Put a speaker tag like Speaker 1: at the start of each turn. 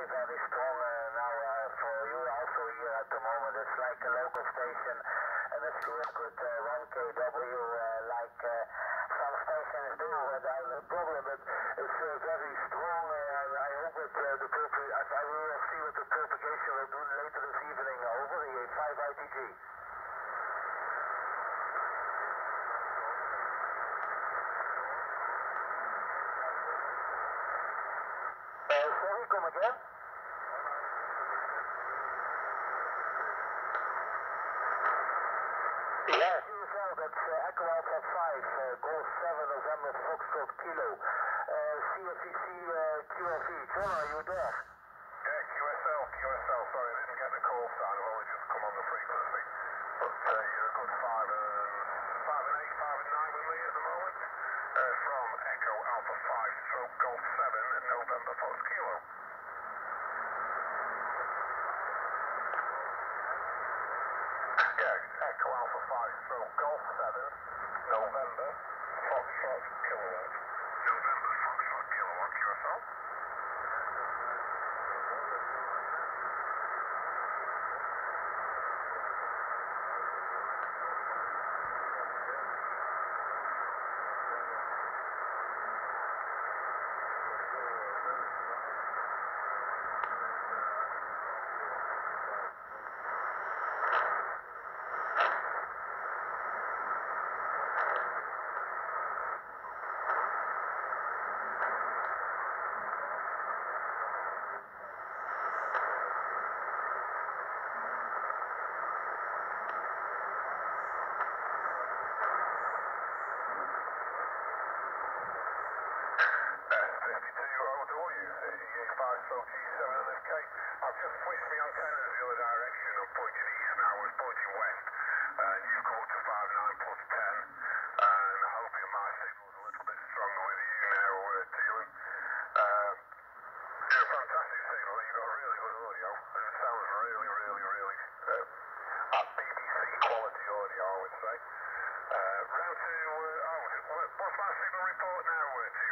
Speaker 1: very, very strong now for you also here at the moment. It's like a local station, and it's real good 1 kW like some stations do without a problem. But it's very strong. I hope that I will see what the propagation will do later this evening over the 5 ITG. Sorry, come again? Yes, USL, that's Echo Alpha 5, Golf 7, November, Foxtrot, Kilo. CFEC, QFE. John, are you there?
Speaker 2: Yeah, QSL, sorry, I didn't get the call sign, I've only just come on the frequency. But you're a good 5 and 8, 5 and 9 with me at the moment. From Echo Alpha 5, stroke Golf 7, November, Fox Kilo. Yeah, Echo Alpha 5, stroke Golf 7, November, Foxtrot, Kilowatt. November, Foxtrot, Kilowatt, QSL. I've just switched the antennas the other direction. I'm pointing east now. I was pointing west. And you've come up to 5.9 plus 10. And I hope my signal's a little bit stronger with you now, Dylan. You're a fantastic signal. You've got really good audio. It sounds really, really, really at BBC quality audio, I would say. Round to, what's my signal report now,